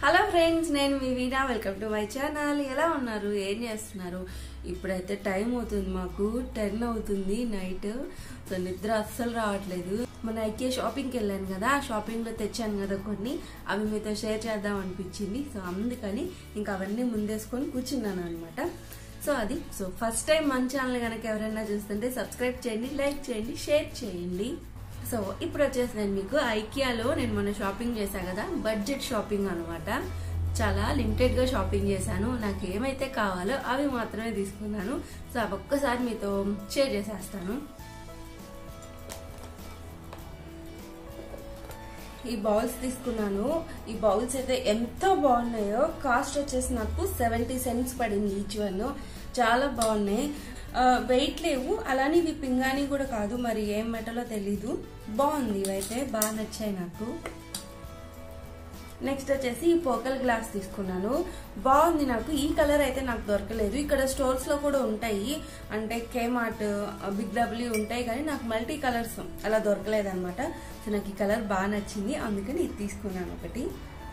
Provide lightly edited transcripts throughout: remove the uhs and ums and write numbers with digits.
Hello friends, నేను మీ Veena. Welcome to my channel. ఎలా ఉన్నారు? ఏం చేస్తున్నారు? ఇప్పుడైతే టైం అవుతుంది, మాకు 10 అవుతుంది నైట్. సో నిద్ర అస్సలు రావట్లేదు. మన ఐకే షాపింగ్కి వెళ్ళాను కదా, ఆ షాపింగ్లో తెచ్చాను కదా కొన్ని, అవి మీతో షేర్ చేద్దాం అనిపించింది. సో అందుకని ఇంకా అవన్నీ ముందేసుకొని కూర్చున్నాను అనమాట. సో ఫస్ట్ టైం మన ఛానల్ కనుక ఎవరైనా చూస్తుంటే సబ్స్క్రైబ్ చేయండి, లైక్ చేయండి, షేర్ చేయండి. సో ఇప్పుడు వచ్చేసి నేను మీకు ఐకియాలో నేను మొన్న షాపింగ్ చేశాను కదా, బడ్జెట్ షాపింగ్ అనమాట. చాలా లిమిటెడ్ గా షాపింగ్ చేశాను. నాకు ఏమైతే కావాలో అవి మాత్రమే తీసుకున్నాను. సో అవి ఒక్కసారి మీతో షేర్ చేసేస్తాను. ఈ బౌల్స్ తీసుకున్నాను. ఈ బౌల్స్ అయితే ఎంతో బాగున్నాయో. కాస్ట్ వచ్చేసి నాకు 70 cents పడింది ఈచ్ వన్. చాలా బాగున్నాయి. వెయిట్ లేవు, అలానే ఇవి పింగాణి కూడా కాదు, మరి ఏం మెటలో తెలీదు. బాగుంది, ఇవైతే బాగా నచ్చాయి నాకు. నెక్స్ట్ వచ్చేసి ఈ పోకల్ గ్లాస్ తీసుకున్నాను. బాగుంది. నాకు ఈ కలర్ అయితే నాకు దొరకలేదు. ఇక్కడ స్టోర్స్ లో కూడా ఉంటాయి, అంటే కేమార్ట్, బిగ్ డబ్ల్యూ ఉంటాయి, కానీ నాకు మల్టీ కలర్స్ అలా దొరకలేదు అనమాట. సో నాకు ఈ కలర్ బాగా నచ్చింది, అందుకని ఇది తీసుకున్నాను ఒకటి.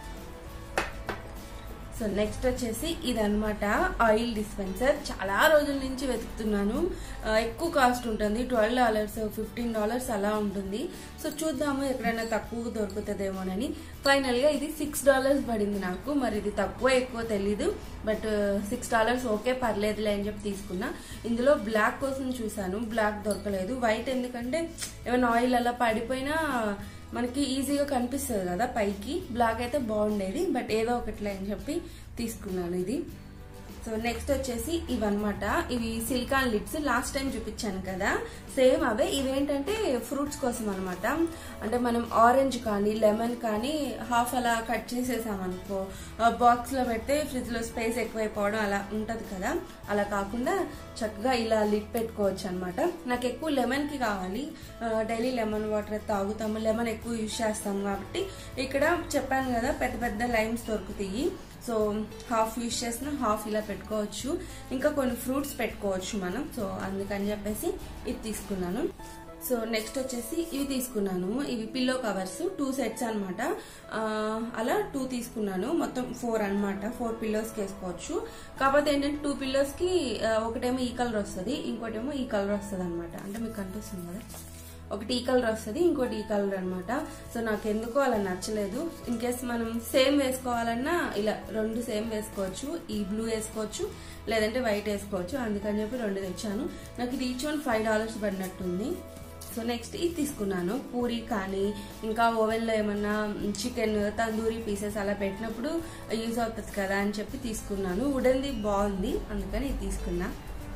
సో నెక్స్ట్ వచ్చేసి ఇదనమాట ఆయిల్ డిస్పెన్సర్. చాలా రోజుల నుంచి వెతుకుతున్నాను. ఎక్కువ కాస్ట్ ఉంటుంది, $12, $15 అలా ఉంటుంది. సో చూద్దాము ఎక్కడైనా తక్కువ దొరుకుతుందేమోనని. ఫైనల్ గా ఇది $6 పడింది నాకు. మరి ఇది తక్కువ ఎక్కువ తెలీదు, బట్ $6 ఓకే, పర్లేదులే అని చెప్పి తీసుకున్నా. ఇందులో బ్లాక్ కోసం చూసాను, బ్లాక్ దొరకలేదు. వైట్ ఎందుకంటే ఏమైనా ఆయిల్ అలా పడిపోయినా మనకి ఈజీగా కనిపిస్తుంది కదా పైకి. బ్లాక్ అయితే బాగుండేది, బట్ ఏదో ఒకటిలే అని చెప్పి తీసుకున్నాను ఇది. సో నెక్స్ట్ వచ్చేసి ఇవన్నమాట. ఇవి సిలికాన్ లిడ్స్. లాస్ట్ టైం చూపించాను కదా, సేమ్ అవే. ఇవేంటంటే ఫ్రూట్స్ కోసం అనమాట. అంటే మనం ఆరెంజ్ కానీ లెమన్ కానీ హాఫ్ అలా కట్ చేసేసామనుకో, బాక్స్ లో పెడితే ఫ్రిడ్జ్ లో స్పేస్ ఎక్కువైపోవడం అలా ఉంటది కదా, అలా కాకుండా చక్కగా ఇలా లిడ్ పెట్టుకోవచ్చు అనమాట. నాకు ఎక్కువ లెమన్ కి కావాలి, డైలీ లెమన్ వాటర్ తాగుతాము, లెమన్ ఎక్కువ యూజ్ చేస్తాము కాబట్టి. ఇక్కడ చెప్పాను కదా పెద్ద పెద్ద లైమ్స్ దొరుకుతాయి. సో హాఫ్ యూజ్ చేసిన హాఫ్ ఇలా పెట్టుకోవచ్చు, ఇంకా కొన్ని ఫ్రూట్స్ పెట్టుకోవచ్చు మనం. సో అందుకని చెప్పేసి ఇది తీసుకున్నాను. సో నెక్స్ట్ వచ్చేసి ఇవి తీసుకున్నాను. ఇవి పిల్లో కవర్స్ 2 sets అనమాట. అలా 2 తీసుకున్నాను. మొత్తం 4 అనమాట. 4 పిల్లోస్ కి వేసుకోవచ్చు. కాకపోతే ఏంటంటే 2 పిల్లోస్ కి ఒకటేమో ఈ కలర్ వస్తుంది, ఇంకోటేమో ఈ కలర్ వస్తుంది అనమాట. అంటే మీకు కనిపిస్తుంది కదా, ఒకటి ఈ కలర్ వస్తుంది, ఇంకోటి ఈ కలర్ అనమాట. సో నాకు ఎందుకో అలా నచ్చలేదు. ఇన్ కేస్ మనం సేమ్ వేసుకోవాలన్నా ఇలా 2 సేమ్ వేసుకోవచ్చు. ఈ బ్లూ వేసుకోవచ్చు, లేదంటే వైట్ వేసుకోవచ్చు. అందుకని చెప్పి 2 తెచ్చాను. నాకు ఇది ఈచ్ వన్ $5 పడినట్టుంది. సో నెక్స్ట్ ఇది తీసుకున్నాను. పూరి కానీ ఇంకా ఓవెన్ లో ఏమన్నా చికెన్ తందూరి పీసెస్ అలా పెట్టినప్పుడు యూజ్ అవుతుంది కదా అని చెప్పి తీసుకున్నాను. వుడెన్ది బాగుంది, అందుకని ఇది తీసుకున్నా.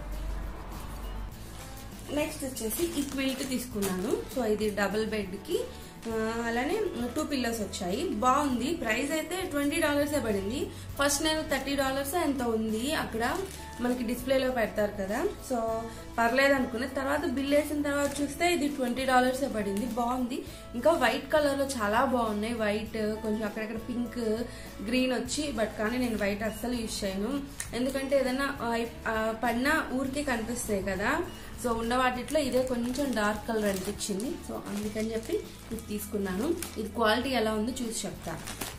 నెక్స్ట్ వచ్చేసి ఈ క్విల్ట్ తీసుకున్నాను. సో ఇది డబుల్ బెడ్ కి, అలానే 2 పిల్లోస్ వచ్చాయి. బాగుంది. ప్రైస్ అయితే $20 పడింది. ఫస్ట్ నేను $30 ఎంత ఉంది అక్కడ మనకి డిస్ప్లేలో పెడతారు కదా, సో పర్లేదు అనుకున్నా. తర్వాత బిల్ వేసిన తర్వాత చూస్తే ఇది $20 పడింది. బాగుంది. ఇంకా వైట్ కలర్ లో చాలా బాగున్నాయి. వైట్ కొంచెం అక్కడక్కడ పింక్ గ్రీన్ వచ్చి, బట్ కానీ నేను వైట్ అస్సలు యూజ్ చేయను, ఎందుకంటే ఏదైనా పడినా ఊరికే కనిపిస్తాయి కదా. సో ఉన్న వాటిలో ఇదే కొంచెం డార్క్ కలర్ అనిపించింది. సో అందుకని చెప్పి ఇది తీసుకున్నాను. ఇది క్వాలిటీ ఎలా ఉందో చూసి చెప్తా.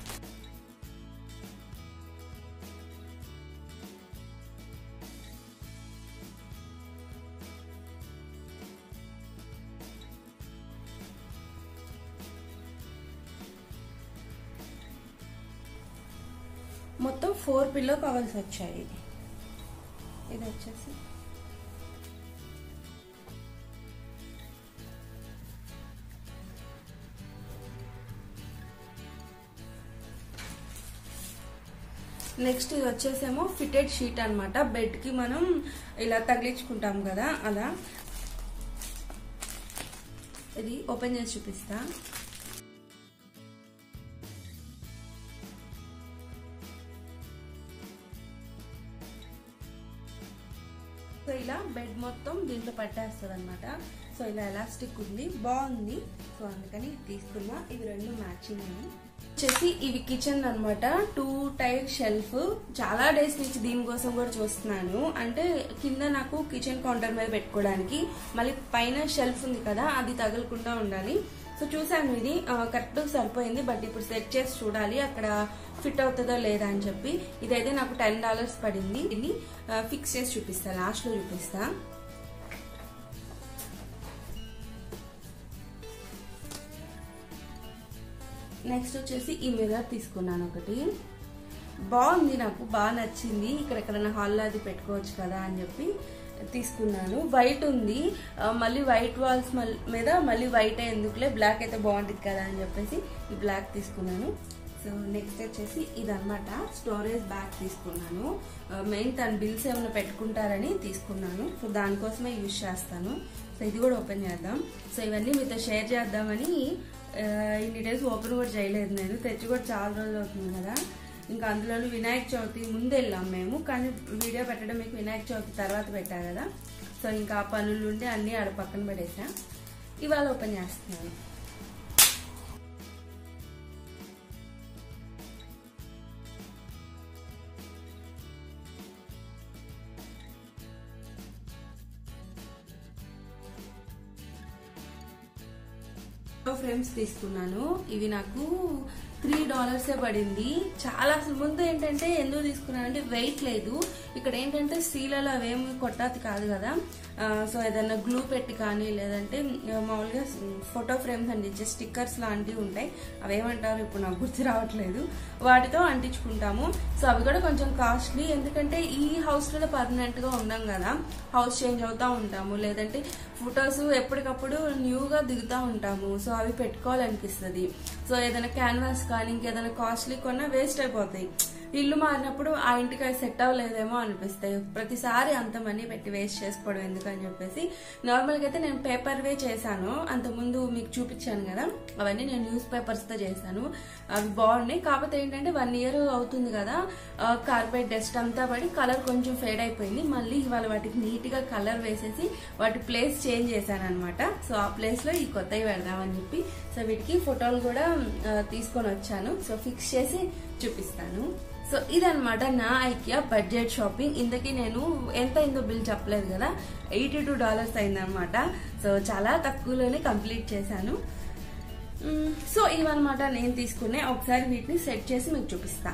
మొత్తం 4 పిల్లో కవర్స్ వచ్చాయి. ఇది వచ్చేసి నెక్స్ట్ ఇది వచ్చేసేమో ఫిటెడ్ షీట్ అనమాట. బెడ్ కి మనం ఇలా తగిలించుకుంటాం కదా, అలా. ఇది ఓపెన్ చేసి చూపిస్తా. సో ఇలా బెడ్ మొత్తం దీంట్లో పట్టేస్తుంది అనమాట. సో ఇలా ఎలాస్టిక్ ఉంది, బాగుంది. సో అందుకని తీసుకున్నా. ఇవి 2 మ్యాచింగ్ అని. వచ్చేసి ఇవి కిచెన్ అనమాట. 2 టైర్ షెల్ఫ్. చాలా డేస్ నుంచి దీనికోసం కూడా చూస్తున్నాను. అంటే కింద నాకు కిచెన్ కౌంటర్ మీద పెట్టుకోవడానికి, మళ్ళీ పైన షెల్ఫ్ ఉంది కదా, అది తగలకుండా ఉండాలి. సో చూసాను ఇది కరెక్ట్ సరిపోయింది. బట్ ఇప్పుడు సెట్ చేసి చూడాలి అక్కడ ఫిట్ అవుతుందో లేదా అని చెప్పి. ఇదైతే నాకు $10 పడింది. ఇది ఫిక్స్ చేసి చూపిస్తా, లాస్ట్ లో చూపిస్తా. నెక్స్ట్ వచ్చేసి ఈ మిర్రర్ తీసుకున్నాను ఒకటి. బాగుంది, నాకు బాగా నచ్చింది. ఇక్కడ హాల్లో అది పెట్టుకోవచ్చు కదా అని చెప్పి తీసుకున్నాను. వైట్ ఉంది, మళ్ళీ వైట్ వాల్స్ మీద మళ్ళీ వైట్ ఎందుకులే, బ్లాక్ అయితే బాగుంటుంది కదా అని చెప్పేసి ఈ బ్లాక్ తీసుకున్నాను. సో నెక్స్ట్ వచ్చేసి ఇదన్నమాట, స్టోరేజ్ బ్యాగ్ తీసుకున్నాను. మెయిన్ తన బిల్స్ ఏమైనా పెట్టుకుంటారని తీసుకున్నాను. సో దానికోసమే యూజ్ చేస్తాను. సో ఇది కూడా ఓపెన్ చేద్దాం. సో ఇవన్నీ మీతో షేర్ చేద్దామని ఇన్ని డేస్ ఓపెన్ కూడా చేయలేదు నేను. తెచ్చి కూడా చాలా రోజులు అవుతుంది కదా. ఇంకా అందులో వినాయక చవితి ముందు వెళ్ళాం మేము, కానీ వీడియో పెట్టడం మీకు వినాయక చవితి తర్వాత పెట్టా కదా. సో ఇంకా ఆ పనులు ఉంటే అన్నీ ఆడ పక్కన పడేసా. ఇవాళ ఓపెన్ చేస్తున్నాను. ఫ్రేమ్స్ తీసుకున్నాను. ఇవి నాకు $3 పడింది. చాలా అసలు ముందు ఏంటంటే ఎందుకు తీసుకున్నానంటే వెయిట్ లేదు. ఇక్కడ ఏంటంటే స్టీలలో అవేమి కొట్టాది కాదు కదా. సో ఏదైనా గ్లూ పెట్టి కానీ లేదంటే మామూలుగా ఫోటో ఫ్రేమ్స్ అంటించే స్టిక్కర్స్ లాంటివి ఉంటాయి, అవేమంటారు ఇప్పుడు నాకు గుర్తు రావట్లేదు, వాటితో అంటించుకుంటాము. సో అవి కూడా కొంచెం కాస్ట్లీ, ఎందుకంటే ఈ హౌస్లో పర్మనెంట్ గా ఉండం కదా, హౌస్ చేంజ్ అవుతా ఉంటాము, లేదంటే ఫొటోస్ ఎప్పటికప్పుడు న్యూగా దిగుతూ ఉంటాము. సో అవి పెట్టుకోవాలనిపిస్తుంది. సో ఏదైనా క్యాన్వాస్ కానీ ఇంకేదైనా కాస్ట్లీ కొన్నా వేస్ట్ అయిపోతాయి. ఇల్లు మారినప్పుడు ఆ ఇంటికి అవి సెట్ అవ్వలేదేమో అనిపిస్తాయి. ప్రతిసారి అంత మనీ పెట్టి వేస్ట్ చేసుకోవడం ఎందుకని చెప్పేసి నార్మల్గా అయితే నేను పేపర్వే చేశాను. అంతకుముందు మీకు చూపించాను కదా, అవన్నీ నేను న్యూస్ పేపర్స్తో చేశాను. అవి బాగున్నాయి. కాకపోతే ఏంటంటే 1 year అవుతుంది కదా, కార్పెట్ డస్ట్ అంతా పడి కలర్ కొంచెం ఫేడ్ అయిపోయింది. మళ్ళీ ఇవాళ వాటికి నీట్గా కలర్ వేసేసి వాటి ప్లేస్ చేంజ్ చేశాను అనమాట. సో ఆ ప్లేస్లో ఈ కొత్తవి పెడదామని చెప్పి సో వీటికి ఫోటోలు కూడా తీసుకొని వచ్చాను. సో ఫిక్స్ చేసి చూపిస్తాను. సో ఇదనమాట నా ఐకియా బడ్జెట్ షాపింగ్. ఇంతకీ నేను ఎంత అయిందో బిల్ చెప్పలేదు కదా, $82 అయిందనమాట. సో చాలా తక్కువలోనే కంప్లీట్ చేశాను. సో ఇవన్నమాట నేను తీసుకునే. ఒకసారి వీటిని సెట్ చేసి మీకు చూపిస్తా.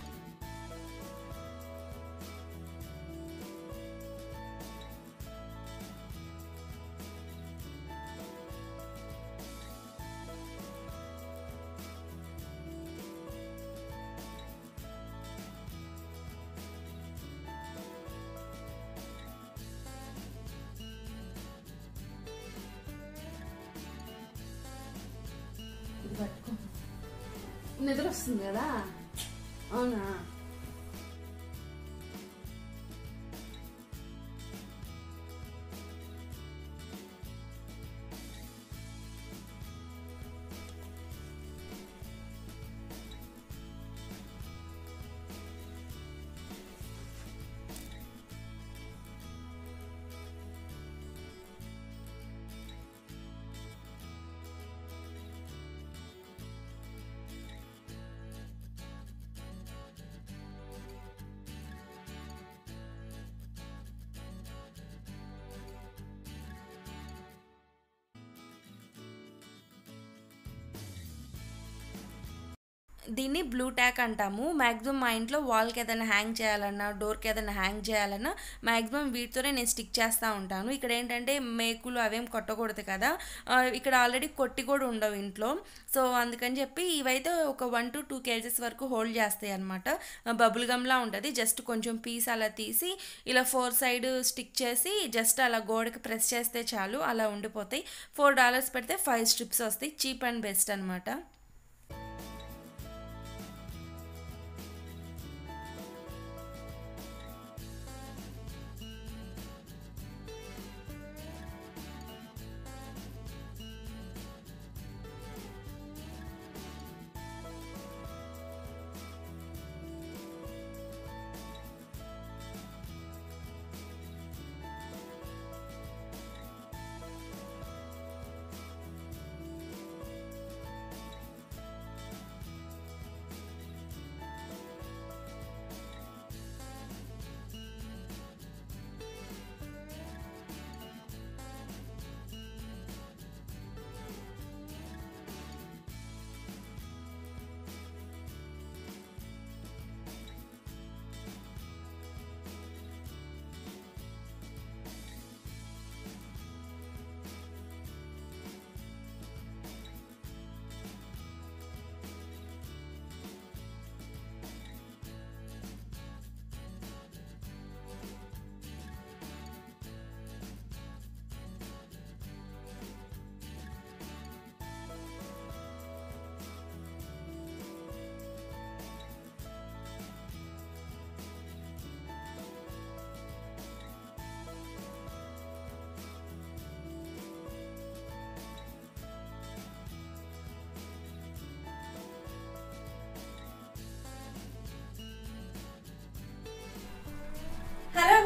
పట్టుకో, నిద్ర వస్తుంది కదా. అవునా, దీన్ని బ్లూ ట్యాక్ అంటాము. మ్యాక్సిమం మా ఇంట్లో వాల్కి ఏదైనా హ్యాంగ్ చేయాలన్నా, డోర్కి ఏదైనా హ్యాంగ్ చేయాలన్నా మ్యాక్సిమం వీటితోనే నేను స్టిక్ చేస్తూ ఉంటాను. ఇక్కడ ఏంటంటే మేకులు అవేం కొట్టకూడదు కదా, ఇక్కడ ఆల్రెడీ కొట్టి కూడా ఉండవు ఇంట్లో. సో అందుకని చెప్పి ఇవైతే ఒక 1 to 2 kgs వరకు హోల్డ్ చేస్తాయి అనమాట. బబుల్ గమ్లా ఉంటుంది. జస్ట్ కొంచెం పీస్ అలా తీసి ఇలా 4 side స్టిక్ చేసి జస్ట్ అలా గోడకి ప్రెస్ చేస్తే చాలు, అలా ఉండిపోతాయి. $4 పెడితే 5 strips వస్తాయి. చీప్ అండ్ బెస్ట్ అనమాట.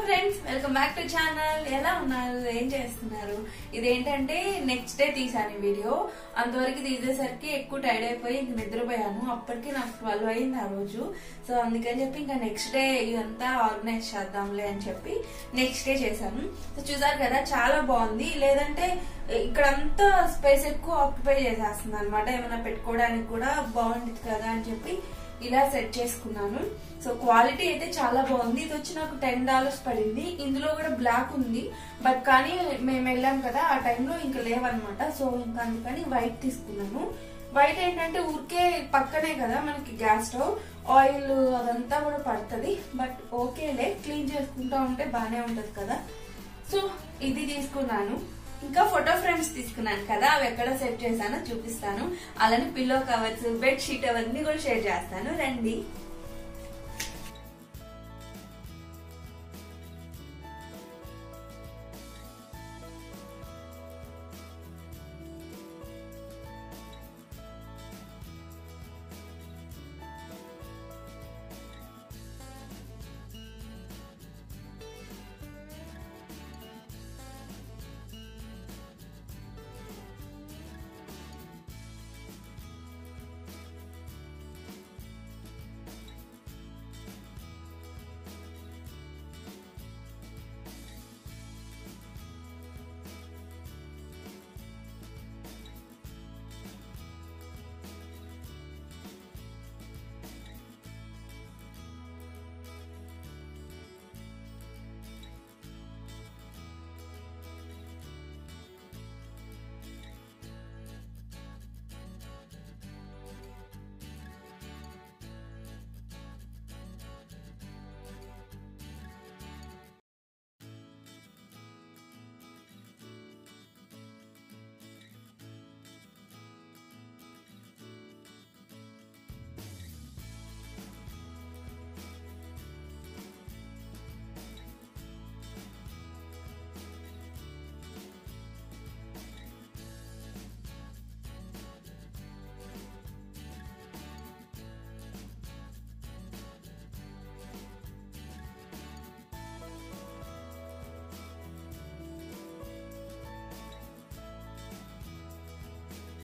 Friends, welcome back to channel. ఎలా ఉన్నారు, ఏం చేస్తున్నారు? ఇదేంటంటే నెక్స్ట్ డే తీసాను వీడియో. అంతవరకు తీసేసరికి ఎక్కువ టైర్డ్ అయిపోయి ఇంక నిద్రపోయాను. అప్పటికి నాకు 12 అయింది ఆ రోజు. సో అందుకని చెప్పి ఇంకా నెక్స్ట్ డే ఇదంతా ఆర్గనైజ్ చేద్దాంలే అని చెప్పి నెక్స్ట్ డే చేశాను. సో చూసారు కదా, చాలా బాగుంది. లేదంటే ఇక్కడంతా స్పేస్ ఎక్కువ ఆక్యుపై చేసేస్తుంది అనమాట. ఏమైనా పెట్టుకోవడానికి కూడా బాగుంటుంది కదా అని చెప్పి ఇలా సెట్ చేసుకున్నాను. సో క్వాలిటీ అయితే చాలా బాగుంది. ఇది వచ్చి నాకు $10 పడింది. ఇందులో కూడా బ్లాక్ ఉంది, బట్ కానీ మేము వెళ్ళాం కదా ఆ టైంలో ఇంకా లేవన్నమాట. సో ఇంకా అందుకని వైట్ తీసుకున్నాను. వైట్ ఏంటంటే ఊరికే పక్కనే కదా మనకి గ్యాస్ స్టవ్, ఆయిల్ అదంతా కూడా పడుతుంది. బట్ ఓకేలే, క్లీన్ చేసుకుంటా ఉంటే బానే ఉంటది కదా. సో ఇది తీసుకున్నాను. ఇంకా ఫోటో ఫ్రేమ్స్ తీసుకున్నాను కదా, అవి ఎక్కడ సెట్ చేశానో చూపిస్తాను. అలానే పిల్లో కవర్స్, బెడ్ షీట్ అవన్నీ కూడా షేర్ చేస్తాను, రండి.